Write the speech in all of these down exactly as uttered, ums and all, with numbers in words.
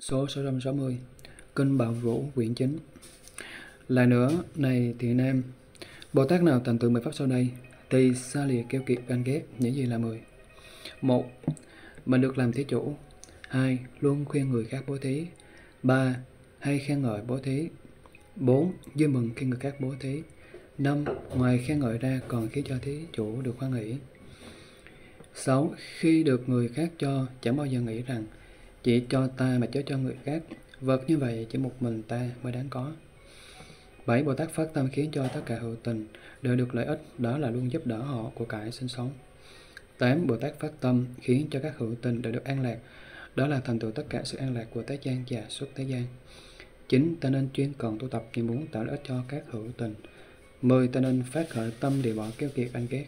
Số sáu trăm sáu mươi. Kinh Bảo Vũ quyển chín. Lại nữa, này Thiện Nam, Bồ Tát nào thành tựu mười pháp sau đây thì xa lìa keo kiệt ganh ghét những gì là mười. Một. Mình được làm thí chủ. Hai. Luôn khuyên người khác bố thí. Ba. Hay khen ngợi bố thí. Bốn. Vui mừng khi người khác bố thí. Năm. Ngoài khen ngợi ra còn khiến cho thí chủ được hoan hỷ. Sáu. Khi được người khác cho, chẳng bao giờ nghĩ rằng chỉ cho ta mà chớ cho người khác. Vật như vậy chỉ một mình ta mới đáng có. Bảy. Bồ Tát phát tâm khiến cho tất cả hữu tình đều được lợi ích, đó là luôn giúp đỡ họ của cải sinh sống. Tám. Bồ Tát phát tâm khiến cho các hữu tình đều được an lạc, đó là thành tựu tất cả sự an lạc của thế gian và xuất thế gian. Chín. Ta nên chuyên cần tu tập vì muốn tạo lợi ích cho các hữu tình. Mười. Ta nên phát khởi tâm để bỏ keo kiệt ganh ghét.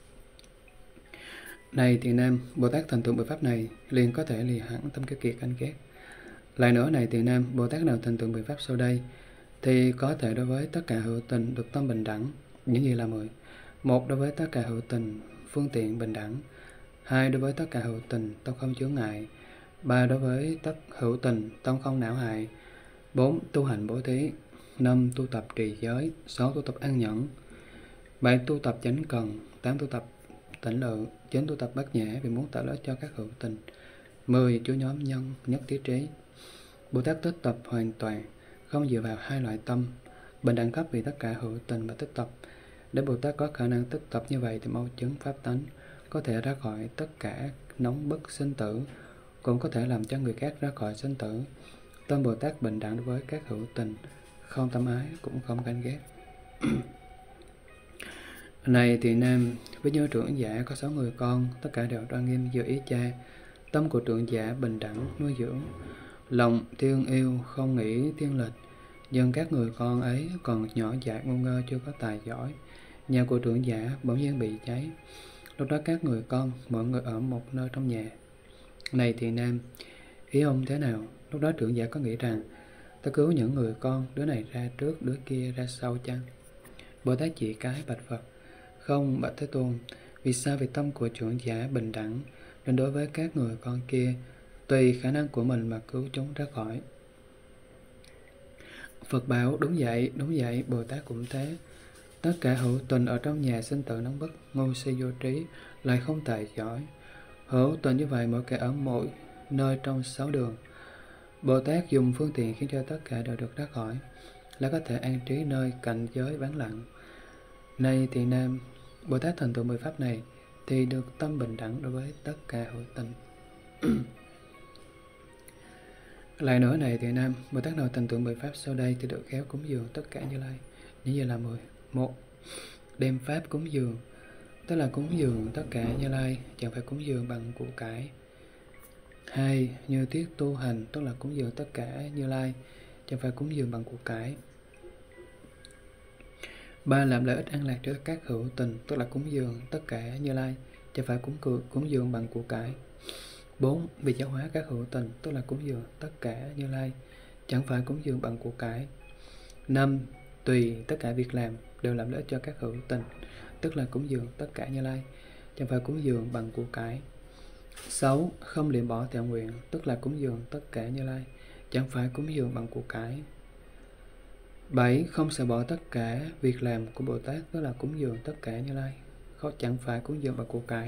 Này Thiện Nam, Bồ Tát thành tựu mười pháp này liền có thể lìa hẳn tâm keo kiệt ganh ghét. Lại nữa, này Thiện Nam, Bồ Tát nào thành tựu mười pháp sau đây thì có thể đối với tất cả hữu tình được tâm bình đẳng. Những gì là mười? Một. Đối với tất cả hữu tình phương tiện bình đẳng. Hai. Đối với tất cả hữu tình tâm không chướng ngại. Ba. Đối với tất hữu tình tâm không não hại. Bốn. Tu hành bố thí. Năm. Tu tập trì giới. Sáu. Tu tập an nhẫn. Bảy. Tu tập chánh cần. Tám. Tu tập tỉnh lự. Chín. Tu tập bát nhã vì muốn tạo lợi ích cho các hữu tình. Mười. Chú nhóm nhân nhất thiết trí. Bồ Tát tích tập hoàn toàn, không dựa vào hai loại tâm, bình đẳng cấp vì tất cả hữu tình và tích tập. Để Bồ Tát có khả năng tích tập như vậy thì mau chứng pháp tánh, có thể ra khỏi tất cả nóng bức sinh tử, cũng có thể làm cho người khác ra khỏi sinh tử. Tâm Bồ Tát bình đẳng đối với các hữu tình, không tâm ái cũng không ganh ghét. Này Thiện Nam, với như trưởng giả có sáu người con, tất cả đều đoan nghiêm như ý cha. Tâm của trưởng giả bình đẳng nuôi dưỡng, lòng thương yêu không nghĩ thiên lệch. Nhưng các người con ấy còn nhỏ dại ngu ngơ, chưa có tài giỏi. Nhà của trưởng giả bỗng nhiên bị cháy. Lúc đó các người con mọi người ở một nơi trong nhà. Này Thiện Nam, ý ông thế nào? Lúc đó trưởng giả có nghĩ rằng ta cứu những người con, đứa này ra trước, đứa kia ra sau chăng? Bồ Tát chỉ cái bạch Phật: không, bạch Thế Tôn. Vì sao? Vì tâm của trưởng giả bình đẳng, nên đối với các người con kia, tùy khả năng của mình mà cứu chúng ra khỏi. Phật bảo: đúng vậy, đúng vậy, Bồ Tát cũng thế. Tất cả hữu tình ở trong nhà sinh tử nóng bức, ngu si vô trí, lại không tài giỏi. Hữu tình như vậy mỗi kẻ ở mỗi nơi trong sáu đường. Bồ Tát dùng phương tiện khiến cho tất cả đều được ra khỏi, là có thể an trí nơi cảnh giới vắng lặng. Này Thiện Nam, Bồ Tát thành tựu mười pháp này thì được tâm bình đẳng đối với tất cả hữu tình. Lại nữa, này Thiện Nam, Bồ Tát nào thành tựu mười pháp sau đây thì được khéo cúng dường tất cả Như Lai. Những gì là mười? Một. Đem pháp cúng dường, tức là cúng dường tất cả Như Lai, chẳng phải cúng dường bằng của cải. Hai. Như tiết tu hành, tức là cúng dường tất cả Như Lai, chẳng phải cúng dường bằng của cải. Ba. Làm lợi ích an lạc cho các hữu tình, tức là cúng dường tất cả Như Lai, chẳng phải cúng cự, cúng dường bằng của cải. Bốn. Vì giáo hóa các hữu tình, tức là cúng dường tất cả Như Lai, chẳng phải cúng dường bằng của cải. Năm. Tùy tất cả việc làm đều làm lợi ích cho các hữu tình, tức là cúng dường tất cả Như Lai, chẳng phải cúng dường bằng của cải. Sáu. Không liệm bỏ thệ nguyện, tức là cúng dường tất cả Như Lai, chẳng phải cúng dường bằng của cải. Bảy. Không sợ bỏ tất cả việc làm của Bồ Tát, tức là cúng dường tất cả Như Lai, chẳng phải cúng dường bằng của cải.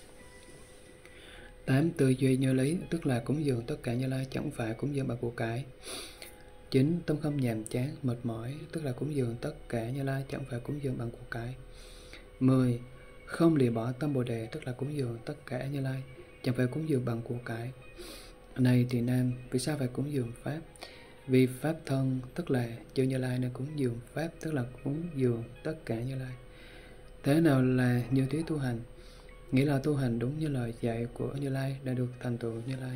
Tám. Tư duy như lý, tức là cúng dường tất cả Như Lai, chẳng phải cúng dường bằng của cải. Chín. Tâm không nhàm chán, mệt mỏi, tức là cúng dường tất cả Như Lai, chẳng phải cúng dường bằng của cải. Mười. Không lìa bỏ tâm Bồ Đề, tức là cúng dường tất cả Như Lai, chẳng phải cúng dường bằng của cải. Này Thiện Nam, vì sao phải cúng dường pháp? Vì pháp thân, tức là chư Như Lai, nên cúng dường pháp, tức là cúng dường tất cả Như Lai. Thế nào là như trí tu hành? Nghĩa là tu hành đúng như lời dạy của Như Lai đã được thành tựu Như Lai.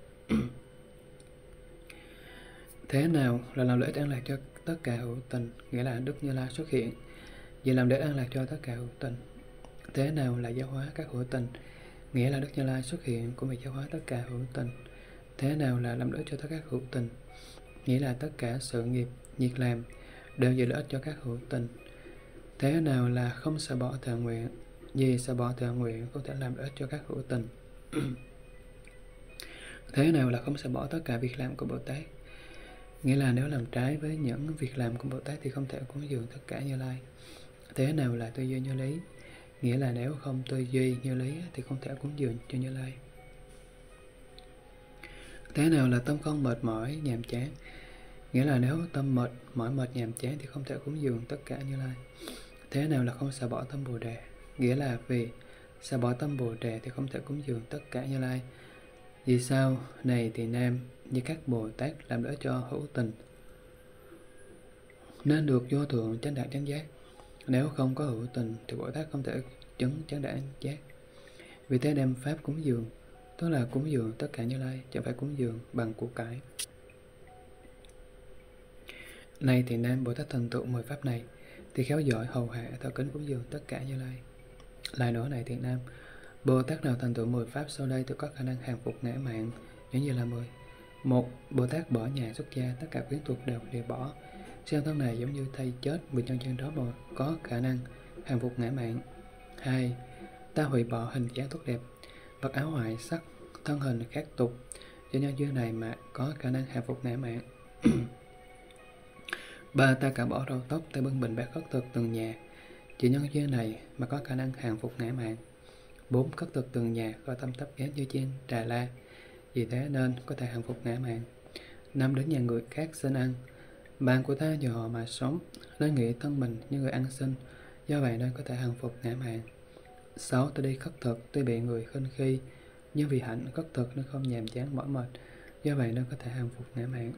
Thế nào là làm lợi ích an lạc cho tất cả hữu tình? Nghĩa là Đức Như Lai xuất hiện vì làm lợi ích an lạc cho tất cả hữu tình. Thế nào là giáo hóa các hữu tình? Nghĩa là Đức Như Lai xuất hiện cũng vì giáo hóa tất cả hữu tình. Thế nào là làm lợi ích cho tất cả hữu tình? Nghĩa là tất cả sự nghiệp, việc làm đều vì lợi ích cho các hữu tình. Thế nào là không sợ bỏ thệ nguyện? Vì sợ bỏ thệ nguyện có thể làm lợi ích cho các hữu tình. Thế nào là không sẽ bỏ tất cả việc làm của Bồ Tát? Nghĩa là nếu làm trái với những việc làm của Bồ Tát thì không thể cúng dường tất cả Như Lai. Thế nào là tư duy như lý? Nghĩa là nếu không tư duy như lý thì không thể cúng dường cho Như Lai. Thế nào là tâm không mệt mỏi, nhàm chán? Nghĩa là nếu tâm mệt mỏi mệt nhàm chán thì không thể cúng dường tất cả Như Lai. Thế nào là không xả bỏ tâm Bồ Đề? Nghĩa là vì xả bỏ tâm Bồ Đề thì không thể cúng dường tất cả Như Lai. Vì sao? Này Tỳ Nam, như các Bồ Tát làm đỡ cho hữu tình nên được vô thượng chánh đẳng chánh giác. Nếu không có hữu tình thì Bồ Tát không thể chứng chánh đẳng giác. Vì thế đem pháp cúng dường, tức là cúng dường tất cả Như Lai, chẳng phải cúng dường bằng của cải. Này Tỳ Nam, Bồ Tát thành tựu mười pháp này thì khéo giỏi hầu hạ thờ kính cúng dường tất cả Như Lai. Lại nữa này Tỳ Nam, Bồ Tát nào thành tựu mười pháp sau đây thì có khả năng hàng phục ngã mạn, những như là mười. Một, Bồ Tát bỏ nhà xuất gia, tất cả quyến thuộc đều lìa bỏ. Siêu thân này giống như thay chết vì nhân duyên đó mà có khả năng hàng phục ngã mạn. Hai, ta hủy bỏ hình dáng tốt đẹp, vật áo hoại sắc, thân hình khác tục, do nhân duyên này mà có khả năng hàng phục ngã mạn. Ba, ta cả bỏ râu tóc, ta bưng bình bát khất thực từng nhà, chỉ nhân duyên này mà có khả năng hàng phục ngã mạn. Bốn, khất thực từng nhà có tâm thấp kém như chiên trà la, vì thế nên có thể hàng phục ngã mạn. Năm, đến nhà người khác xin ăn, bạn của ta nhờ họ mà sống, nên nghĩ thân mình như người ăn xin, do vậy nên có thể hàng phục ngã mạn. Sáu, ta đi khất thực, tuy bị người khinh khi, nhưng vì hạnh khất thực nên không nhàm chán mỏi mệt, do vậy nên có thể hàng phục ngã mạn.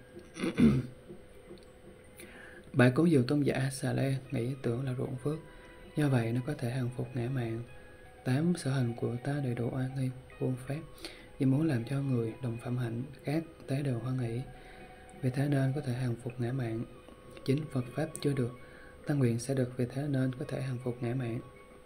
Bảy, cúng dường tôn giả Xà Lê, nghĩ tưởng là ruộng phước, do vậy nó có thể hàng phục ngã mạn. Tám, sở hành của ta đầy đủ oai nghi, vô phép, vì muốn làm cho người đồng phạm hạnh khác tế đều hoan hỷ, vì thế nên có thể hàng phục ngã mạn. Chín, Phật pháp chưa được, ta nguyện sẽ được, vì thế nên có thể hàng phục ngã mạn.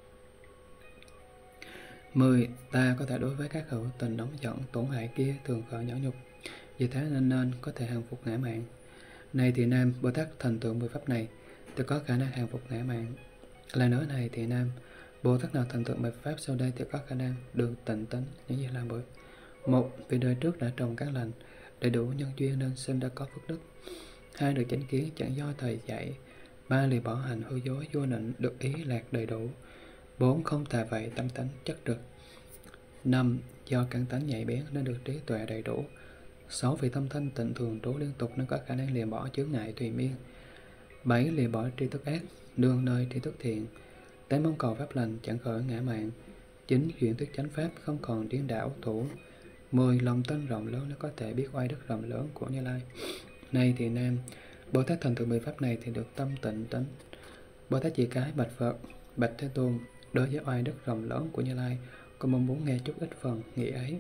Mười, ta có thể đối với các hữu tình nóng giận tổn hại kia thường khởi nhẫn nhục, vì thế nên nên có thể hàng phục ngã mạn. Này Tỳ Nam, Bồ Tát thành tựu mười pháp này thì có khả năng hàng phục ngã mạn. Lại nói này Tỳ Nam, Bồ Tát nào thành tựu mười pháp sau đây thì có khả năng được tịnh tính những gì làm bởi. Một, vì đời trước đã trồng các lành, đầy đủ nhân duyên nên sinh đã có phước đức. Hai, được chánh kiến chẳng do thầy dạy. Ba, lìa bỏ hành hư dối vô nịnh, được ý lạc đầy đủ. Bốn, không tà vậy tâm tánh chất trực. Năm, do căn tánh nhạy bén nên được trí tuệ đầy đủ. Sáu, vì tâm thanh tịnh thường trú liên tục nên có khả năng lìa bỏ chướng ngại tùy miên. Bảy, lìa bỏ tri thức ác, nương nơi tri thức thiện. Tám, mong cầu pháp lành chẳng khởi ngã mạn. Chín, chuyển thuyết chánh pháp không còn điên đảo thủ. Mười, lòng tin rộng lớn nó có thể biết oai đức rộng lớn của Như Lai. Này Tỳ Nam, Bồ Tát thành tựu mười pháp này thì được tâm tịnh tính. Bồ Tát chỉ cái bạch Phật, bạch Thế Tôn, đối với oai đức rộng lớn của Như Lai, con mong muốn nghe chút ít phần nghĩa ấy.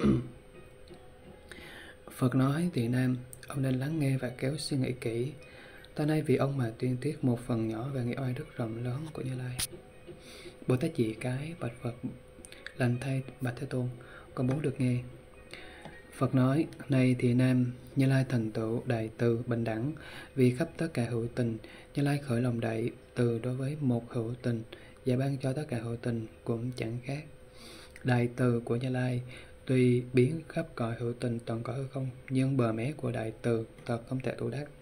Phật nói, Tỳ Nam, ông nên lắng nghe và kéo suy nghĩ kỹ. Ta nay vì ông mà tuyên tiết một phần nhỏ về nghĩa oai đức rộng lớn của Như Lai. Bồ Tát chỉ cái bạch Phật, lành thay bạch Thế Tôn, con muốn được nghe. Phật nói, này Tỳ Nam, Như Lai thành tựu đại từ bình đẳng, vì khắp tất cả hữu tình, Như Lai khởi lòng đại từ đối với một hữu tình, và ban cho tất cả hữu tình cũng chẳng khác. Đại từ của Như Lai tuy biến khắp cõi hữu tình toàn cõi hư không, nhưng bờ mé của đại từ thật không thể tu đắc.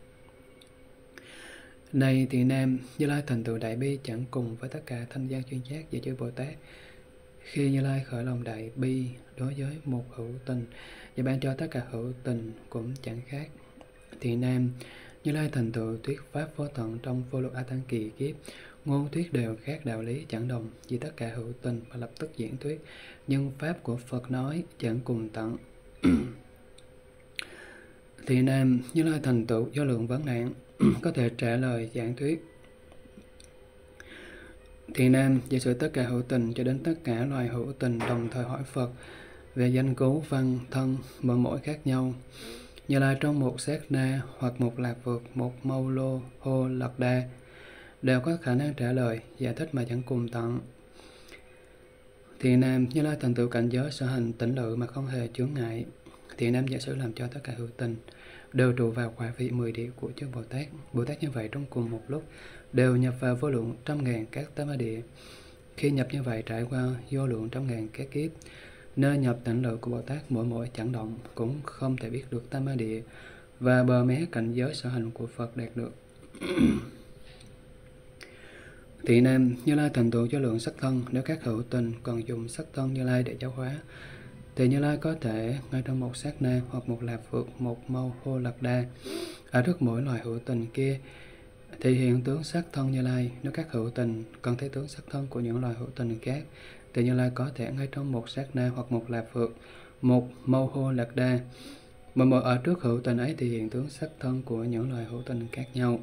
Này Tỳ Nam, Như Lai thành tựu đại bi chẳng cùng với tất cả thanh văn chuyên giác và chư Bồ Tát. Khi Như Lai khởi lòng đại bi đối với một hữu tình và ban cho tất cả hữu tình cũng chẳng khác. Tỳ Nam, Như Lai thành tựu thuyết pháp vô tận trong vô lượng A Tăng kỳ kiếp, ngôn thuyết đều khác đạo lý chẳng đồng, vì tất cả hữu tình và lập tức diễn thuyết, nhưng pháp của Phật nói chẳng cùng tận. Tỳ Nam, Như Lai thành tựu vô lượng vấn nạn, có thể trả lời giảng thuyết. Tỳ Nam, giả sử tất cả hữu tình cho đến tất cả loài hữu tình đồng thời hỏi Phật về danh cứu văn thân mỗi mỗi khác nhau, Như Lai trong một sát na hoặc một lạc vực, một mâu lô hô lật đa đều có khả năng trả lời giải thích mà chẳng cùng tận. Tỳ Nam, Như Lai thành tựu cảnh giới sở hành tĩnh lự mà không hề chướng ngại. Tỳ Nam, giả sử làm cho tất cả hữu tình đều trụ vào quả vị mười địa của chư Bồ Tát. Bồ Tát như vậy trong cùng một lúc đều nhập vào vô lượng trăm ngàn các tám địa. Khi nhập như vậy trải qua vô lượng trăm ngàn các kiếp, Nơi nhập tịnh lự của Bồ Tát mỗi mỗi chẳng động, cũng không thể biết được tam ma địa và bờ mé cảnh giới sở hành của Phật đạt được. Thị nam, Như Lai thành tựu cho lượng sắc thân. Nếu các hữu tình còn dùng sắc thân Như Lai để giáo hóa, thì Như Lai có thể ngay trong một sát na hoặc một lạp phược, một mâu hô lạc đa ở trước mỗi loài hữu tình kia thì hiện tướng sắc thân Như Lai. Nếu các hữu tình còn thấy tướng sắc thân của những loài hữu tình khác, thì Như Lai có thể ngay trong một sát na hoặc một lạp phược, một mâu hô lạc đa mà mỗi ở trước hữu tình ấy thì hiện tướng sắc thân của những loài hữu tình khác nhau.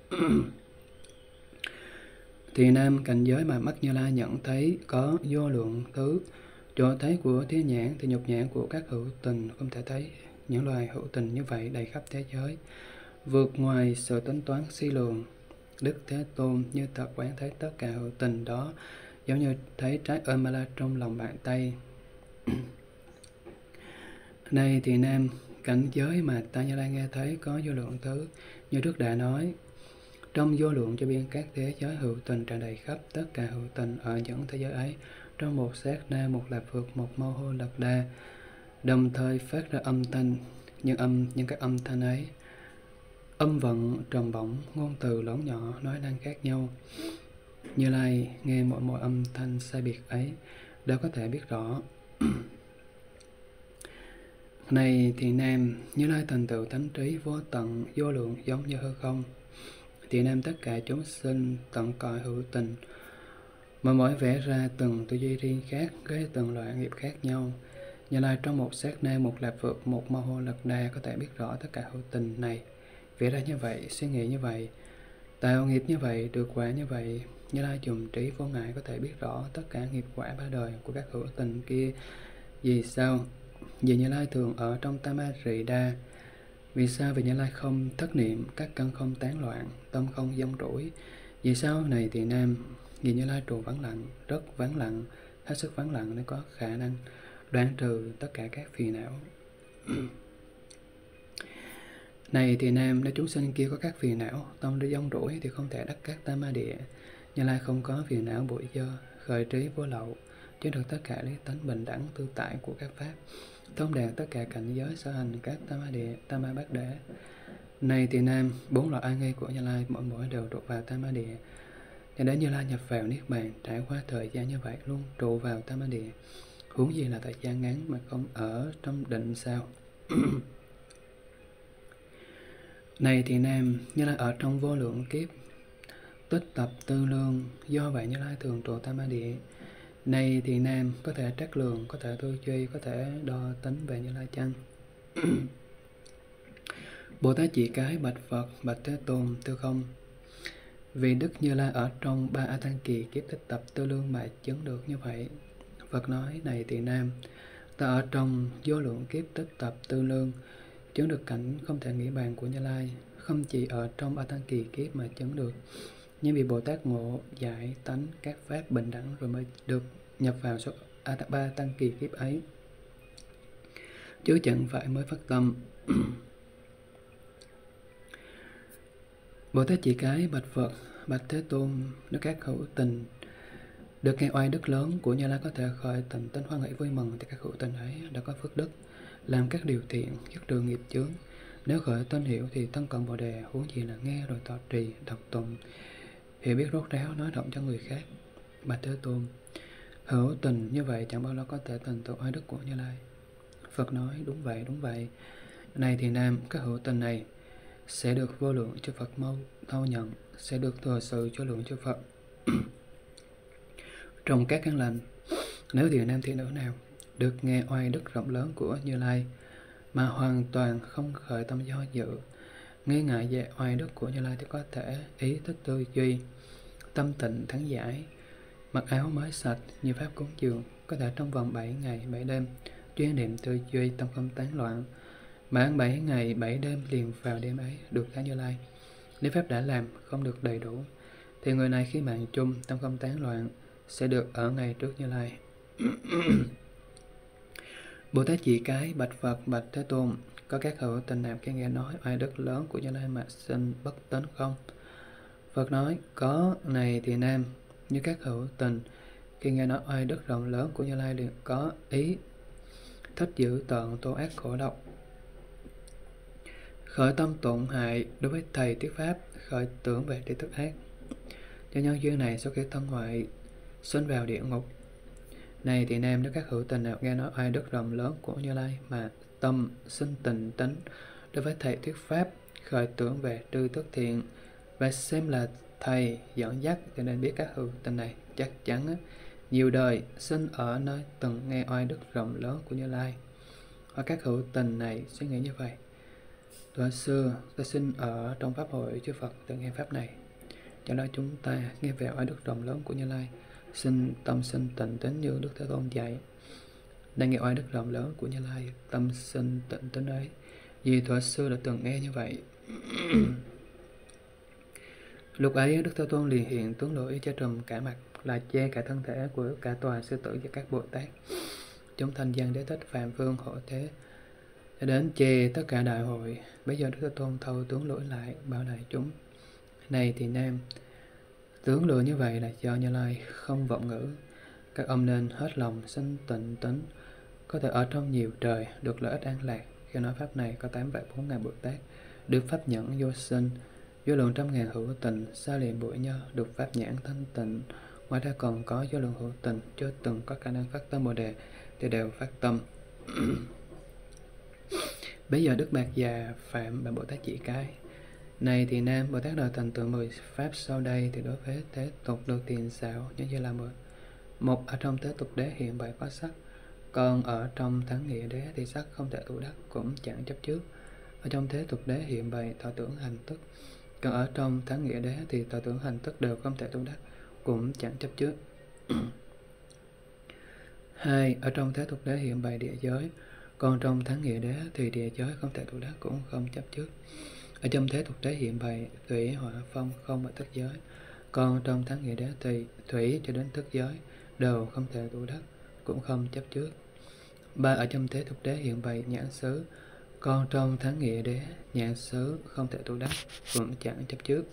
Thì nam, cảnh giới mà mắt Như Lai nhận thấy có vô lượng thứ. Chỗ thấy của thế nhãn thì nhục nhãn của các hữu tình không thể thấy những loài hữu tình như vậy đầy khắp thế giới, vượt ngoài sự tính toán suy lường. Đức Thế Tôn như thật quán thấy tất cả hữu tình đó giống như thấy trái ơm la trong lòng bàn tay. Này thì nam, cảnh giới mà ta Như Lai nghe thấy có vô lượng thứ, như trước đã nói, trong vô lượng cho biên các thế giới hữu tình tràn đầy khắp tất cả hữu tình ở những thế giới ấy, trong một sát na, một lạp phược, một mâu hô lạc đa, đồng thời phát ra âm thanh. Nhưng âm những cái âm thanh ấy, âm vận trầm bổng, ngôn từ lớn nhỏ, nói năng khác nhau. Như Lai nghe mỗi mỗi âm thanh sai biệt ấy đều có thể biết rõ. Này thì nam, Như Lai thành tựu thánh trí vô tận vô lượng giống như hư không. Thì nam, tất cả chúng sinh tận cõi hữu tình mà mỗi vẽ ra từng tư duy riêng khác, gây từng loại nghiệp khác nhau. Như Lai trong một sát na, một lạp phược, một mâu hô lạc đa có thể biết rõ tất cả hữu tình này. Vẽ ra như vậy, suy nghĩ như vậy, tạo nghiệp như vậy, được quả như vậy. Như Lai dùng trí vô ngại có thể biết rõ tất cả nghiệp quả ba đời của các hữu tình kia. Vì sao? Vì Như Lai thường ở trong Tamarida. Vì sao? Vì Như Lai không thất niệm, các căn không tán loạn, tâm không dông rủi. Vì sao? Này thì nam, vì Như Lai trụ vắng lặng, rất vắng lặng, hết sức vắng lặng để có khả năng đoạn trừ tất cả các phiền não. Này thì nam, nếu chúng sinh kia có các phiền não, tâm đi dông rủi thì không thể đắc các tam ma địa. Như Lai không có phiền não bụi dơ, khởi trí vô lậu, chứ được tất cả lý tánh bình đẳng tự tại của các pháp, thông đạt tất cả cảnh giới sở hành các tam ma địa, tam ma bát đế. Này thì nam, bốn loại oai nghi của Như Lai mỗi mỗi đều trụ vào tam ma địa. Cho đến Như Lai nhập vào niết bàn, trải qua thời gian như vậy luôn trụ vào tam ma địa, huống gì là thời gian ngắn mà không ở trong định sao? Này thì nam, Như Lai ở trong vô lượng kiếp tích tập tư lương, do vậy Như Lai thường trụ tam ma địa. Này thì nam, có thể trắc lường, có thể tư duy, có thể đo tính về Như Lai chăng? Bồ Tát chỉ cái bạch Phật, bạch Thế Tôn, tư không. Vì Đức Như Lai ở trong ba A Tăng Kỳ kiếp tích tập tư lương mà chứng được như vậy. Phật nói, này thì nam, ta ở trong vô lượng kiếp tích tập tư lương, chứng được cảnh không thể nghĩ bàn của Như Lai, không chỉ ở trong A Tăng Kỳ kiếp mà chứng được, nhưng vì Bồ Tát ngộ giải tánh các pháp bình đẳng rồi mới được nhập vào số ba Tăng Kỳ kiếp ấy, chứ chẳng phải mới phát tâm. Bồ Tát chỉ cái bạch Phật, bạch Thế Tôn, nếu các hữu tình được nghe oai đức lớn của Như Lai có thể khởi tình tinh hoan hỷ vui mừng, thì các hữu tình ấy đã có phước đức, làm các điều thiện, dứt trừ nghiệp chướng. Nếu khởi tên hiểu thì thân cận Bồ Đề, huống gì là nghe rồi tọa trì, đọc tụng, hiểu biết rốt ráo nói rộng cho người khác. Bạch Thế Tôn, hữu tình như vậy chẳng bao lâu có thể thành tựu oai đức của Như Lai. Phật nói, đúng vậy, đúng vậy. Này thì nam, các hữu tình này sẽ được vô lượng chư Phật mau thâu nhận, sẽ được thừa sự cho lượng chư Phật trong các căn lành. Nếu thì nam thị nữ nào được nghe oai đức rộng lớn của Như Lai mà hoàn toàn không khởi tâm do dự, nghi ngại về oai đức của Như Lai, thì có thể ý thức tư duy, tâm tịnh thắng giải, mặc áo mới sạch như pháp cúng dường, có thể trong vòng bảy ngày bảy đêm chuyên niệm tư duy, tâm không tán loạn, mà ăn bảy ngày bảy đêm liền vào đêm ấy được thấy Như Lai. Nếu pháp đã làm không được đầy đủ, thì người này khi mạng chung tâm không tán loạn sẽ được ở ngay trước Như Lai. Bồ Tát chỉ cái bạch Phật, bạch Thế Tôn, có các hữu tình nào khi nghe nói oai đức lớn của Như Lai mà sinh bất tín không? Phật nói, có. Này thì nam, như các hữu tình khi nghe nói oai đức rộng lớn của Như Lai liền có ý thích giữ tợn tố ác khổ độc, khởi tâm tổn hại đối với thầy thuyết pháp, khởi tưởng về tri thức ác. Do nhân duyên này, sau khi thân hoại sinh vào địa ngục. Này thì nam, nếu các hữu tình nào nghe nói oai đức rộng lớn của Như Lai mà tâm sinh tình tánh đối với thầy thuyết pháp, khởi tưởng về tri thức thiện và xem là thầy dẫn dắt, cho nên biết các hữu tình này chắc chắn nhiều đời sinh ở nơi từng nghe oai đức rộng lớn của Như Lai. Hoặc các hữu tình này suy nghĩ như vậy: thuở xưa ta sinh ở trong pháp hội chư Phật từng nghe pháp này, cho đó chúng ta nghe về oai đức rộng lớn của Như Lai, sinh tâm sinh tịnh tính như Đức Thế Tôn dạy. Đang nghe oai đức rộng lớn của Như Lai, tâm sinh tịnh tính ấy, vì thuở xưa đã từng nghe như vậy. Lúc ấy Đức Thế Tôn liền hiện tướng lỗi che trùm cả mặt, là che cả thân thể của cả tòa sư tử và các Bồ Tát. Chúng thanh văn đế thích phạm vương hộ thế đến che tất cả đại hội. Bây giờ Đức Thế Tôn thâu tướng lỗi lại, bảo đại chúng: này thì nam, tướng lỗi như vậy là do Như Lai không vọng ngữ. Các ông nên hết lòng sinh tịnh tính, có thể ở trong nhiều trời được lợi ích an lạc. Khi nói pháp này, có tám vạn bốn ngàn Bồ Tát được pháp nhẫn vô sinh, vô lượng trăm ngàn hữu tình xa liền bụi nhơ được pháp nhãn thanh tịnh. Ngoài ra còn có vô lượng hữu tình chưa từng có khả năng phát tâm Bồ Đề thì đều phát tâm. Bây giờ Đức Mạt Già phạm và Bồ Tát Chỉ Cái: này thì nam, Bồ Tát nào thành tựu mười pháp sau đây thì đối với thế tục được tiền xảo như như là mười. Một, ở trong thế tục đế hiện bày có sắc, còn ở trong thắng nghĩa đế thì sắc không thể tụ đắc, cũng chẳng chấp trước. Ở trong thế tục đế hiện bày thọ tưởng hành tức, còn ở trong thắng nghĩa đế thì thọ tưởng hành tức đều không thể tụ đắc, cũng chẳng chấp trước. Hai, ở trong thế tục đế hiện bày địa giới, còn trong thắng nghĩa đế thì địa giới không thể tụ đắc, cũng không chấp trước. Ở trong thế tục đế hiện bày thủy, hỏa, phong, không và thức giới, còn trong thắng nghĩa đế thì thủy cho đến thức giới đều không thể tụ đắc, cũng không chấp trước. Ba, ở trong thế tục đế hiện bày nhãn xứ, còn trong thắng nghĩa đế nhãn xứ không thể tụ đắc, cũng chẳng chấp trước.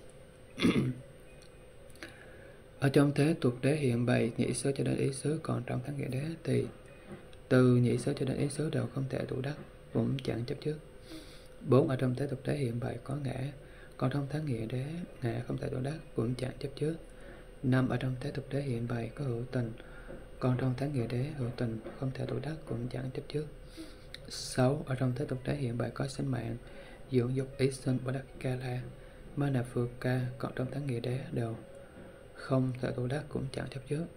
Ở trong thế tục đế hiện bày nhĩ xứ cho đến ý xứ, còn trong thắng nghĩa đế thì từ nhĩ xứ cho đến ý xứ đều không thể tụ đắc, cũng chẳng chấp trước. Bốn, ở trong thế tục đế hiện bày có ngã, còn trong thắng nghĩa đế ngã không thể tụ đắc, cũng chẳng chấp trước. Năm, ở trong thế tục đế hiện bày có hữu tình, còn trong thắng nghĩa đế hữu tình không thể tụ đắc, cũng chẳng chấp trước. Sáu, ở trong thế tục đế hiện bày có sinh mạng, dưỡng dục ý sinh Bồ Đắc Ca La, Ma Na Phược Ca, còn trong thắng nghĩa đế đều không thể tụ đắc, cũng chẳng chấp trước.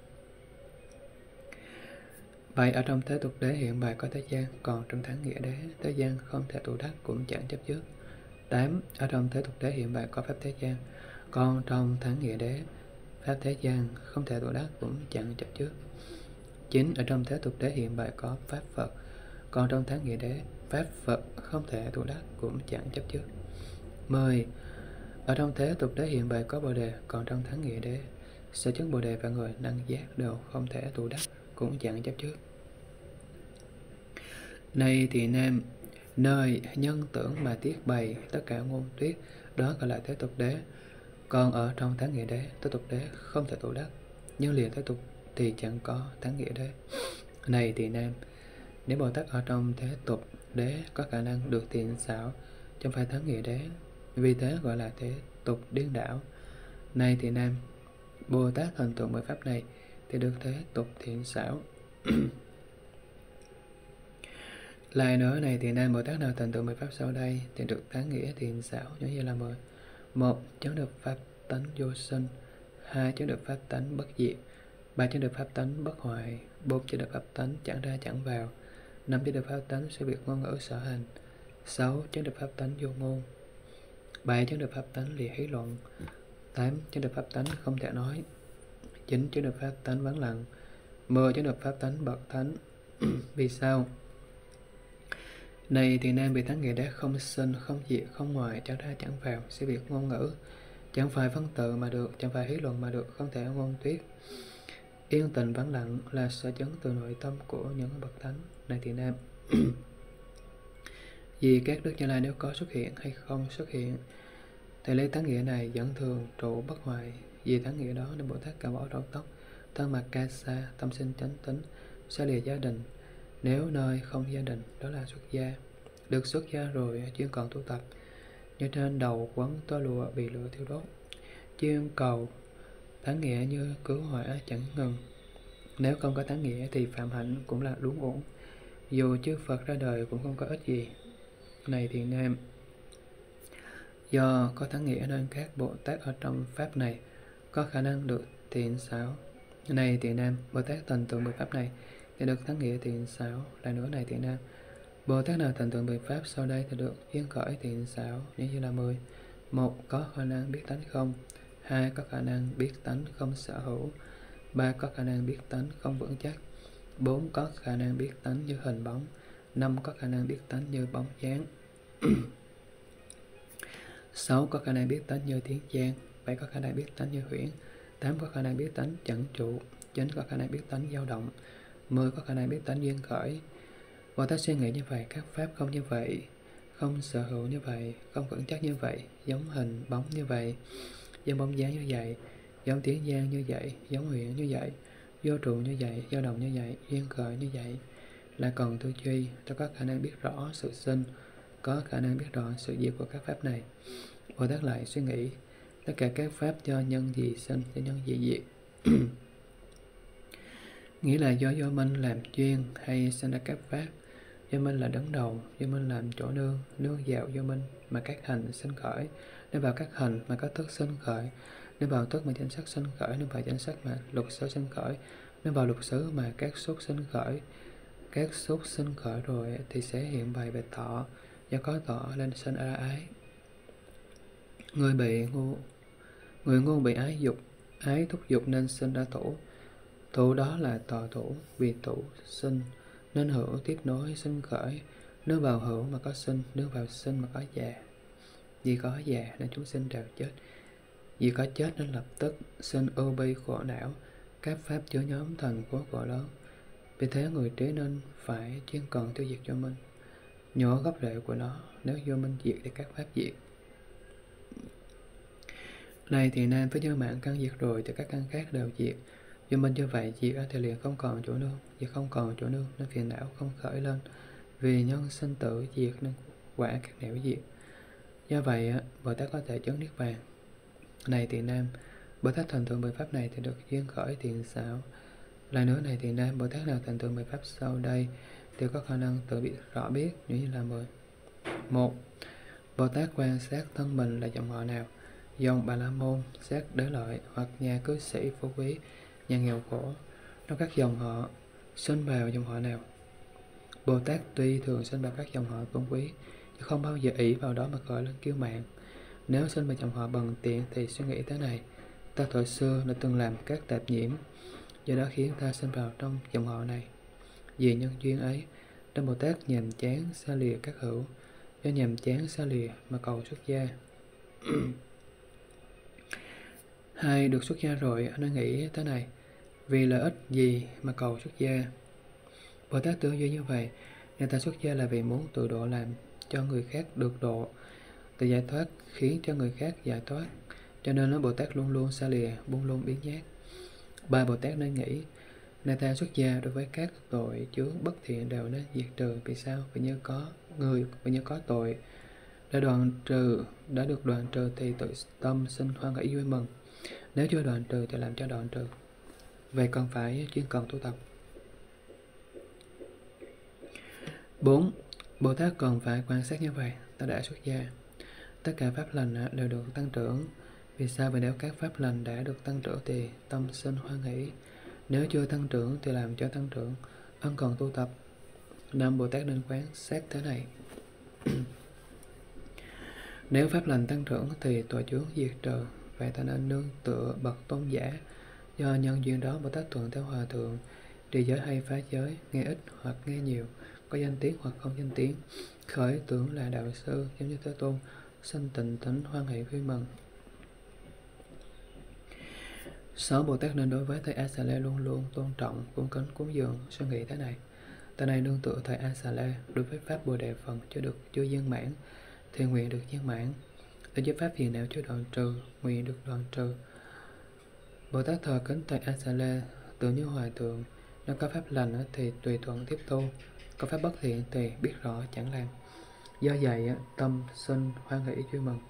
Bảy, ở trong thế tục đế hiện bày có thế gian, còn trong thắng nghĩa đế thế gian không thể tụ đắc, cũng chẳng chấp trước. Tám, ở trong thế tục đế hiện bày có pháp thế gian, còn trong thắng nghĩa đế pháp thế gian không thể tụ đắc, cũng chẳng chấp trước. Chín, ở trong thế tục đế hiện bày có pháp Phật, còn trong thắng nghĩa đế pháp Phật không thể tụ đắc, cũng chẳng chấp trước. Mười, ở trong thế tục đế hiện bày có Bồ Đề, còn trong thắng nghĩa đế sở chứng Bồ Đề và người năng giác đều không thể tụ đắc, cũng chẳng chấp trước. Này thì nam, nơi nhân tưởng mà tiết bày tất cả ngôn tuyết, đó gọi là thế tục đế. Còn ở trong thắng nghĩa đế, thế tục đế không thể tụ đắc, nhưng liền thế tục thì chẳng có thắng nghĩa đế. Này thì nam, nếu Bồ Tát ở trong thế tục đế có khả năng được thiện xảo, chẳng phải thắng nghĩa đế, vì thế gọi là thế tục điên đảo. Này thì nam, Bồ Tát thành tựu mười pháp này thì được thế tục thiện xảo. Lại nữa, này thì nam, Bồ Tát nào thành tựu mười pháp sau đây thì được thắng nghĩa thiện xảo giống như là mười. Một, chứng được pháp tánh vô sinh. Hai, chứng được pháp tánh bất diệt. Ba, chứng được pháp tánh bất hoại. Bốn, chứng được pháp tánh chẳng ra chẳng vào. Năm, chứng được pháp tánh sự việc ngôn ngữ sở hành. Sáu, chứng được pháp tánh vô ngôn. Bảy, chứng được pháp tánh lìa hí luận. Tám, chứng được pháp tánh không thể nói. Chín, chứng được pháp tánh vắng lặng. Mười, chứng được pháp tánh bậc thánh. Vì sao? Này thì nam, bị thắng nghĩa đế không sinh, không diệt, không ngoài, chẳng ra chẳng vào, sự việc ngôn ngữ, chẳng phải phân tự mà được, chẳng phải hí luận mà được, không thể ngôn thuyết. Yên tĩnh vắng lặng là sở chứng từ nội tâm của những bậc thánh. Này thì nam, vì các đức Như Lai nếu có xuất hiện hay không xuất hiện thì lấy thắng nghĩa này dẫn thường trụ bất hoại. Vì thắng nghĩa đó nên Bồ Tát cạo bỏ râu tóc, thân mặc ca sa, tâm sinh chánh tính, xa lìa gia đình, Nếu nơi không gia đình, đó là xuất gia. Được xuất gia rồi chuyên cần tu tập, như trên đầu quấn tơ lụa bị lửa thiêu đốt, chuyên cầu tán nghĩa như cứu hỏa chẳng ngừng. Nếu không có tán nghĩa thì phạm hạnh cũng là luống uổng, dù chư Phật ra đời cũng không có ích gì. Này thiện nam, do có tán nghĩa nên các Bồ Tát ở trong pháp này có khả năng được thiện xảo. Này thiện nam, Bồ Tát thành tựu mười pháp này thì được tán nghĩa thiện xảo. Lại nữa này thiện nam, Bồ Tát nào thành tựu mười pháp sau đây thì được duyên khởi thiện xảo, như như là mười. Một, có khả năng biết tánh không. Hai, có khả năng biết tánh không sở hữu. Ba, có khả năng biết tánh không vững chắc. Bốn, có khả năng biết tánh như hình bóng. Năm, có khả năng biết tánh như bóng dáng. Sáu, có khả năng biết tánh như tiếng giang. Bảy, có khả năng biết tánh như huyễn. Tám, có khả năng biết tánh chẳng trụ. Chín, có khả năng biết tánh dao động. Mười, có khả năng biết tánh duyên khởi. Bồ Tát suy nghĩ như vậy, các pháp không như vậy, không sở hữu như vậy, không vững chắc như vậy, giống hình bóng như vậy, giống bóng dáng như vậy, giống tiếng giang như vậy, giống huyễn như vậy, vô trụ như vậy, dao động như vậy, duyên khởi như vậy, là còn tư duy. Tôi có khả năng biết rõ sự sinh, có khả năng biết rõ sự diệt của các pháp này. Bồ Tát lại suy nghĩ, tất cả các pháp do nhân gì sinh, do nhân gì diệt. Nghĩa là do do minh làm chuyên hay sinh ra các pháp. Do minh là đấng đầu, do minh làm chỗ nương, nương vào do minh mà các hành sinh khởi, nên vào các hành mà các thức sinh khởi, nên vào thức mà danh sắc sinh khởi, nên vào danh sắc mà lục xứ sinh khởi, nên vào lục xứ mà các xúc sinh khởi. Các xúc sinh khởi rồi thì sẽ hiện bày về thọ, do có thọ lên sinh ra ái. Người bị ngu, người ngu bị ái dục, ái thúc dục nên sinh ra thủ. Thủ đó là tọa thủ, vì thủ sinh nên hữu tiếp nối sinh khởi. Nếu vào hữu mà có sinh, nếu vào sinh mà có già. Vì có già nên chúng sinh đều chết. Vì có chết nên lập tức sinh ưu bi khổ não. Các pháp chứa nhóm thành phố khổ lớn. Vì thế người trí nên phải chuyên cần tiêu diệt vô minh, nhỏ gốc rễ của nó. Nếu vô minh diệt thì các pháp diệt. Này thì nam, với do mạng căn diệt rồi thì các căn khác đều diệt. Vô minh như vậy diệt thì liền không còn chỗ nương. Vì không còn chỗ nương nên phiền não không khởi lên. Vì nhân sinh tử diệt nên quả các nẻo diệt. Do vậy Bồ Tát có thể chứng niết bàn. Này thiện nam, Bồ Tát thành tựu mười pháp này thì được duyên khởi thiện xảo. Lại nữa này thiện nam, Bồ Tát nào thành tựu mười pháp sau đây thì có khả năng tự biết rõ biết như là mười. Một, Bồ Tát quan sát thân mình là dòng họ nào, dòng Bà La Môn, sát đế lợi, hoặc nhà cư sĩ phú quý, nhà nghèo khổ. Trong các dòng họ sinh vào dòng họ nào? Bồ Tát tuy thường sinh vào các dòng họ tôn quý, chứ không bao giờ ỷ vào đó mà khởi lên kiêu mạn. Nếu sinh vào dòng họ bần tiện thì suy nghĩ thế này: ta thời xưa đã từng làm các tạp nhiễm, do đó khiến ta sinh vào trong dòng họ này. Vì nhân duyên ấy, Đức Bồ Tát nhàm chán xa lìa các hữu, do nhàm chán xa lìa mà cầu xuất gia. Hai, được xuất gia rồi, anh đang nghĩ thế này: vì lợi ích gì mà cầu xuất gia? Bồ Tát tư duy như vậy, nên ta xuất gia là vì muốn tự độ, làm cho người khác được độ, tự giải thoát khiến cho người khác giải thoát. Cho nên nó Bồ Tát luôn luôn xa lìa, buông luôn biến giác. Ba, Bồ Tát nên nghĩ, nên ta xuất gia đối với các tội chướng bất thiện đều nên diệt trừ. Vì sao? Vì như có người, vì như có tội đã đoạn trừ, đã được đoạn trừ thì tự tâm sinh hoan hỷ vui mừng. Nếu chưa đoạn trừ thì làm cho đoạn trừ. Vậy còn phải chuyên cần tu tập. Bốn, Bồ Tát còn phải quan sát như vậy: ta đã xuất gia, tất cả pháp lành đều được tăng trưởng. Vì sao? Vì nếu các pháp lành đã được tăng trưởng thì tâm sinh hoan hỷ. Nếu chưa tăng trưởng thì làm cho tăng trưởng, ân cần tu tập. Năm, Bồ Tát nên quan sát thế này: nếu pháp lành tăng trưởng thì tội chướng diệt trừ. Vậy ta nên nương tựa bậc tôn giả. Do nhân duyên đó, Bồ Tát thuận theo hòa thượng, trì giới hay phá giới, nghe ít hoặc nghe nhiều, có danh tiếng hoặc không danh tiếng, khởi tưởng là đạo sư giống như Thế Tôn, sinh tịnh tỉnh hoan hỷ vui mừng. Sáu, Bồ Tát nên đối với thầy A Xà Lê luôn luôn tôn trọng, cung kính, cúng dường, suy nghĩ thế này: ta này nương tựa thầy A Xà Lê, đối với pháp Bồ Đề phần chưa được chưa viên mãn thì nguyện được viên mãn, đối với pháp phiền não chưa đoạn trừ nguyện được đoạn trừ. Bồ Tát thờ kính thầy A Xà Lê tự như hòa thượng, nếu có pháp lành thì tùy thuận tiếp thu, có pháp bất thiện thì biết rõ chẳng làm. Do vậy tâm sinh hoan hỷ vui mừng.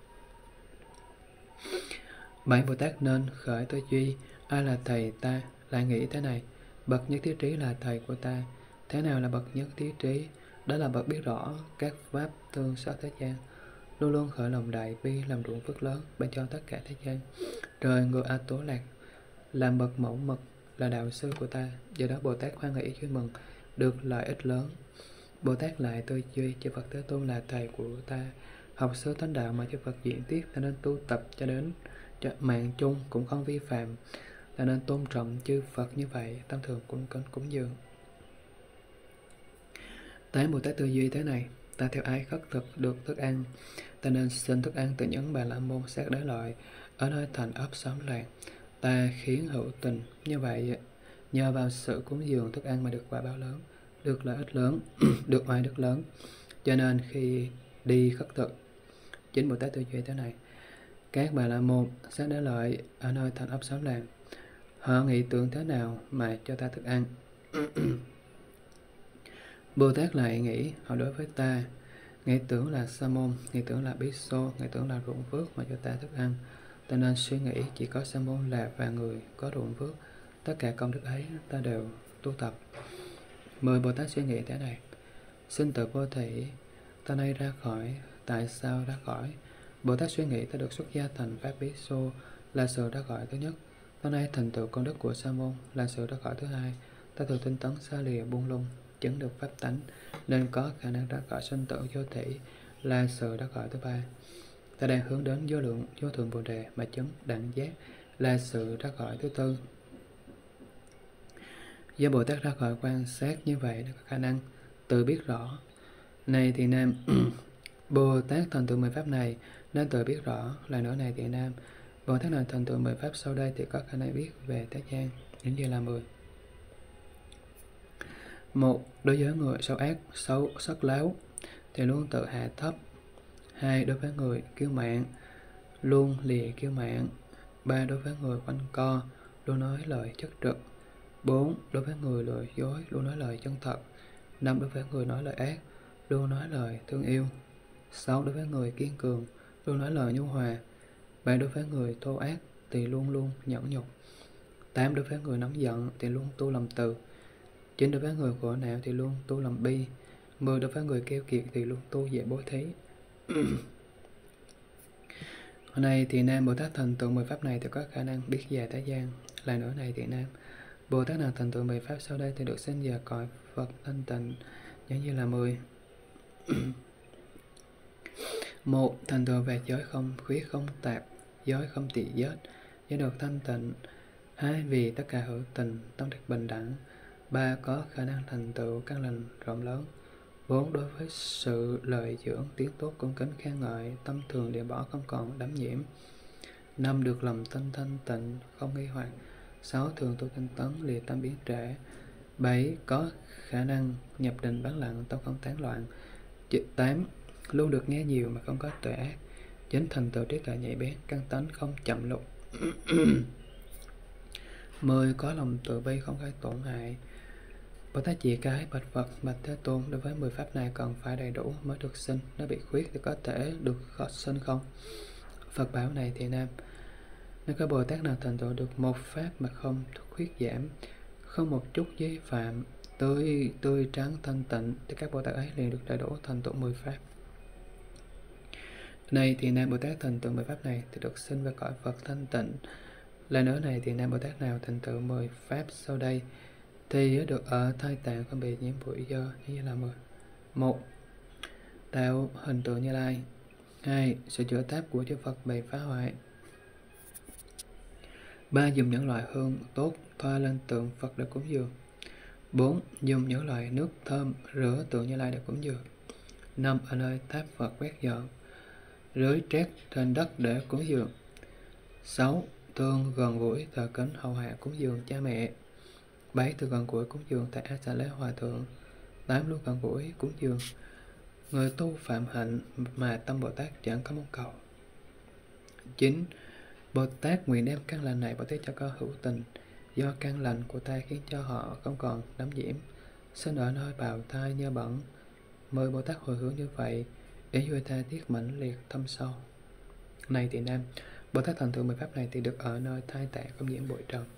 Bảy Bồ Tát nên khởi tư duy: ai là thầy ta? Lại nghĩ thế này: bậc nhất thiết trí là thầy của ta. Thế nào là bậc nhất thiết trí? Đó là bậc biết rõ các pháp tương xá thế gian, luôn luôn khởi lòng đại bi, làm ruộng phước lớn ban cho tất cả thế gian. Trời người A Tố Lạc làm bậc mẫu mực, là đạo sư của ta. Do đó Bồ Tát hoan hỷ vui mừng, được lợi ích lớn. Bồ Tát lại tư duy: chư Phật Thế Tôn là thầy của ta. Học sơ thánh đạo mà chư Phật diễn tiết, ta nên tu tập cho đến cho mạng chung cũng không vi phạm, ta nên tôn trọng chư Phật như vậy, tâm thường cung kính cúng dường. Tám Bồ Tát tư duy thế này: ta theo ái khất thực được thức ăn, ta nên xin thức ăn từ những Bà La Môn sát đế lợi ở nơi thành ấp xóm làng. Ta khiến hữu tình như vậy, nhờ vào sự cúng dường thức ăn mà được quả báo lớn, được lợi ích lớn, được oai đức lớn. Cho nên khi đi khất thực, chính Bồ Tát tư duy thế này: các Bà La Môn sát đế lợi ở nơi thành ấp xóm làng, họ nghĩ tưởng thế nào mà cho ta thức ăn? Bồ Tát lại nghĩ: họ đối với ta nghĩ tưởng là sa môn, nghĩ tưởng là bí xô, nghĩ tưởng là ruộng phước mà cho ta thức ăn. Ta nên suy nghĩ chỉ có sa môn là và người có ruộng phước, tất cả công đức ấy ta đều tu tập. Mười Bồ Tát suy nghĩ thế này: sinh tử vô thị, ta nay ra khỏi, tại sao ra khỏi? Bồ Tát suy nghĩ: ta được xuất gia thành pháp bí xô, là sự ra khỏi thứ nhất. Ta nay thành tựu công đức của sa môn, là sự ra khỏi thứ hai. Ta thường tinh tấn xa lìa buông lung, chứng được pháp tánh, nên có khả năng ra khỏi sinh tử vô thị, là sự ra khỏi thứ ba. Ta đang hướng đến vô lượng vô thượng bồ đề mà chứng đẳng giác, là sự ra khỏi thứ tư. Do Bồ Tát ra khỏi quan sát như vậy, đã có khả năng tự biết rõ. Này thì nam, Bồ Tát thành tựu mười pháp này nên tự biết rõ. Lại nữa này thì nam, Bồ Tát nào thành tựu mười pháp sau đây thì có khả năng biết về thế gian. Những gì là mười? Một, đối với người xấu ác, xấu, sất láo thì luôn tự hạ thấp. Hai, đối với người kiêu mạn, luôn lìa kiêu mạn. Ba, đối với người quanh co, luôn nói lời chất trực. Bốn, đối với người lừa dối, luôn nói lời chân thật. Năm, đối với người nói lời ác, luôn nói lời thương yêu. Sáu, đối với người kiên cường, luôn nói lời nhu hòa. Bảy, đối với người thô ác thì luôn luôn nhẫn nhục. Tám, đối với người nóng giận thì luôn tu lòng từ. Chín, đối với người khổ não thì luôn tu lòng bi. Mười, đối với người keo kiệt thì luôn tu dễ bố thí. Hôm nay thì nam Bồ Tát thành tựu mười pháp này thì có khả năng biết về thế gian. Lại nữa này thì nam, Bồ Tát nào thành tựu mười pháp sau đây thì được sinh về cõi Phật thanh tịnh. Những như là mười. Một, thành tựu về giới không khuyết không tạp, giới không tỳ vết, giới được thanh tịnh. Hai, vì tất cả hữu tình, tâm được bình đẳng. Ba, có khả năng thành tựu căn lành rộng lớn. Bốn, đối với sự lợi dưỡng, tiếng tốt, cung kính, khen ngợi, tâm thường để bỏ không còn đắm nhiễm. Năm, được lòng tinh thanh tịnh, không nghi hoặc. Sáu, thường tu tinh tấn, lìa tâm biến trễ. Bảy, có khả năng nhập định bán lặng, tâm không tán loạn. Tám, luôn được nghe nhiều mà không có tội ác. Chín, thành tựu trí tuệ nhạy bén, căn tánh không chậm lục. Mười, có lòng từ bi không gây tổn hại. Bồ Tát chỉ cái bạch Phật, bạch Thế Tôn, đối với mười pháp này còn phải đầy đủ mới được sinh. Nó bị khuyết thì có thể được sinh không? Phật bảo này thì nam, nếu có Bồ Tát nào thành tựu được một pháp mà không khuyết giảm, không một chút vi phạm, tươi tươi trắng thanh tịnh, thì các Bồ Tát ấy liền được đầy đủ thành tựu mười pháp. Này thì nam Bồ Tát thành tựu mười pháp này thì được sinh về cõi Phật thanh tịnh. Lại nữa này thì nam Bồ Tát nào thành tựu mười pháp sau đây thì được ở thai tạng không bị nhiễm bụi dơ. Như là mười. Một, tạo hình tượng Như Lai. Hai, sự chữa tháp của chư Phật bị phá hoại. Ba, dùng những loại hương tốt thoa lên tượng Phật để cúng dường. Bốn, dùng những loại nước thơm rửa tượng Như Lai để cúng dường. Năm, ở nơi tháp Phật quét dọn, rưới trét trên đất để cúng dường. Sáu, thương gần gũi thờ kính hầu hạ cúng dường cha mẹ. Bảy, từ gần gũi cúng dường tại A Xà Lê Hòa Thượng. Tám, luôn gần gũi cúng dường người tu phạm hạnh mà tâm Bồ Tát chẳng có mong cầu. Chín, Bồ Tát nguyện đem căn lành này Bồ Tát cho có hữu tình, do căn lành của ta khiến cho họ không còn đắm nhiễm. sinh ở nơi bào thai nhơ bẩn. Mời Bồ Tát hồi hướng như vậy, ý vui tha thiết mãnh liệt thâm sâu. Này Tỳ Nam, Bồ Tát thành tựu mười pháp này thì được ở nơi thai tạng không nhiễm bụi trần.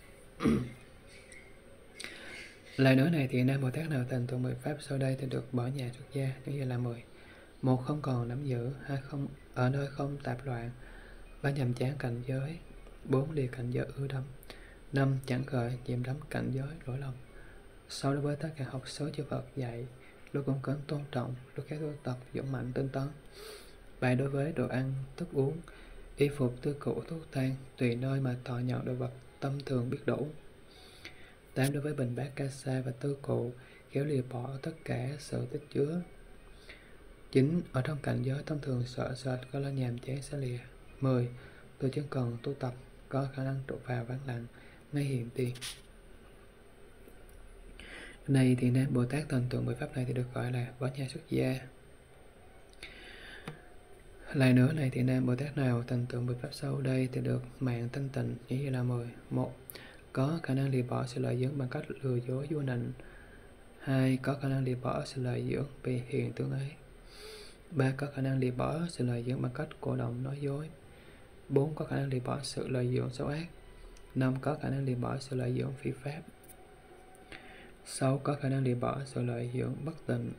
Lại nữa này Tỳ Nam, Bồ Tát nào thành tựu mười pháp sau đây thì được bỏ nhà xuất gia, như vậy là mười. Một, không còn nắm giữ. Hai, không ở nơi không tạp loạn. Ba, nhàm chán cảnh giới. Bốn, lìa cảnh giới ưa đắm. Năm, chẳng khởi nhiễm đắm cảnh giới lỗi lầm. Sáu, đối với tất cả học số chư Phật dạy, lúc cung kính tôn trọng, lúc các tu tập dũng mạnh tinh tấn. Bảy, đối với đồ ăn, thức uống, y phục, tư cụ, thuốc thang, tùy nơi mà thọ nhận đồ vật, tâm thường biết đủ. Tám, đối với bình bát ca sa và tư cụ, khéo lìa bỏ tất cả sự tích chứa. Chín, ở trong cảnh giới thông thường sợ sệt có lo nhàm chán sẽ lìa. Mười, tôi chỉ cần tu tập có khả năng trụ vào vắng lặng ngay hiện tiền. Này thì Nam, Bồ Tát thành tựu mười pháp này thì được gọi là bỏ nhà xuất gia. Lại nữa này thì Nam, Bồ Tát nào thành tựu mười pháp sau đây thì được mạng thanh tịnh, như là mười. Một, có khả năng lìa bỏ sự lợi dưỡng bằng cách lừa dối vua nịnh. Hai, có khả năng lìa bỏ sự lợi dưỡng vì hiện tượng ấy. Ba, có khả năng lìa bỏ sự lợi dưỡng bằng cách cổ động nói dối. Bốn, có khả năng lìa bỏ sự lợi dưỡng xấu ác. Năm, có khả năng lìa bỏ sự lợi dưỡng phi pháp. Sáu, có khả năng lìa bỏ sự lợi dưỡng bất tịnh.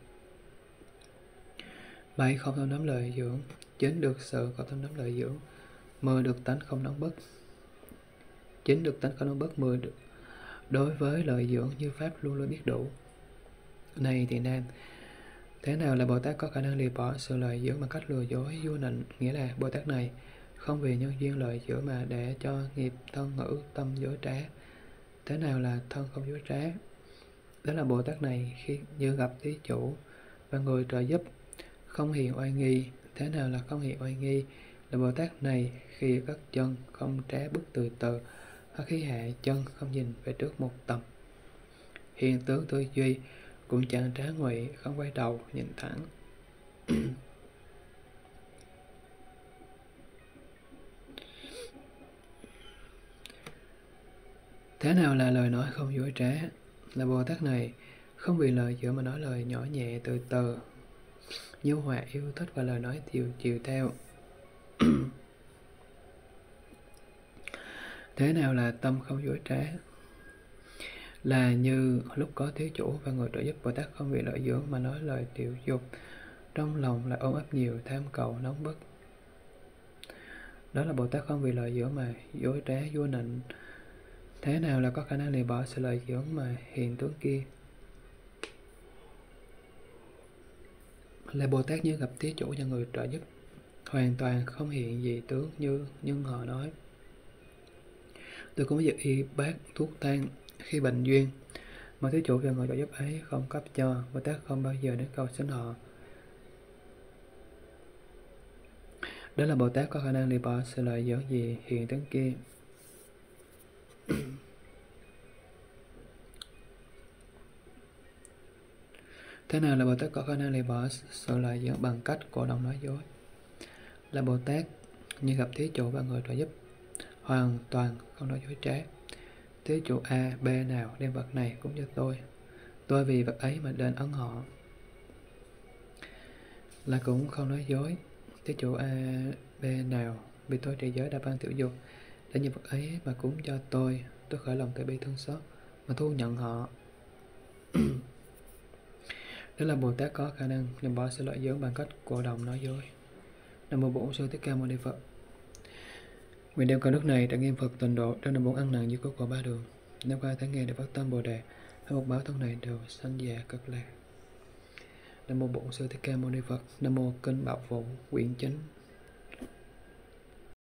Bảy, không tham nắm lợi dưỡng. Chín, được sự không tham nắm lợi dưỡng. Mười, được tánh không nóng bức. Chín, được tánh không nóng bức. Mười, được đối với lợi dưỡng như pháp luôn luôn biết đủ. Này thì Nam, thế nào là Bồ Tát có khả năng lìa bỏ sự lợi dưỡng bằng cách lừa dối vua nịnh? Nghĩa là Bồ Tát này không vì nhân duyên lợi dưỡng mà để cho nghiệp thân ngữ tâm dối trá. Thế nào là thân không dối trá? Đó là Bồ Tát này khi như gặp thí chủ và người trợ giúp, không hiện oai nghi. Thế nào là không hiện oai nghi? Là Bồ Tát này khi cất chân không trá bước từ từ, hoặc khi hạ chân không nhìn về trước một tầm. Hiện tướng tư duy cũng chẳng trá ngụy, không quay đầu nhìn thẳng. Thế nào là lời nói không dối trá? Là Bồ Tát này không vì lời giữa mà nói lời nhỏ nhẹ từ từ, nhu hòa yêu thích và lời nói chiều chiều theo. Thế nào là tâm không dối trá? Là như lúc có thí chủ và người trợ giúp, Bồ Tát không vì lợi dưỡng mà nói lời tiểu dục, trong lòng là ôm ấp nhiều tham cầu nóng bức. Đó là Bồ Tát không vì lợi dưỡng mà dối trá vua nịnh. Thế nào là có khả năng lìa bỏ sự lợi dưỡng mà hiện tướng kia? Là Bồ Tát như gặp thí chủ và người trợ giúp, hoàn toàn không hiện gì tướng như nhưng họ nói. Tôi cũng việc y bát thuốc thang khi bệnh duyên mà thí chủ và người trợ giúp ấy không cấp cho, Bồ Tát không bao giờ đến cầu xin họ. Đó là Bồ Tát có khả năng lìa bỏ sự lợi dưỡng gì hiện tướng kia. Thế nào là Bồ Tát có khả năng lìa bỏ sự lợi dưỡng bằng cách cổ động nói dối? Là Bồ Tát như gặp thí chủ và người trợ giúp, hoàn toàn không nói dối trá. Thí chủ A, B nào đem vật này cúng cho tôi, tôi vì vật ấy mà đến ấn họ. Là cũng không nói dối. Thí chủ A, B nào vì tôi trì giới đa ban tiểu dục, để như vật ấy mà cúng cho tôi, tôi khởi lòng từ bi thương xót mà thu nhận họ. Đó là Bồ Tát có khả năng nhằm bỏ sự lợi dưỡng bằng cách cổ động nói dối. Nam mô Bổn Sư Thích Ca Mâu Ni Phật. Nguyện đem công đức này đã nghiêm Phật tịnh độ trong năm bốn ăn nặng như cốt của ba đường. Năm qua tháng nghe để phát tâm Bồ đề, hai một báo thân này đều sanh già cực lạc. Nam mô Bổn Sư Thích Ca Mâu Ni Phật. Nam mô Kinh Bảo Phụ quyển chín.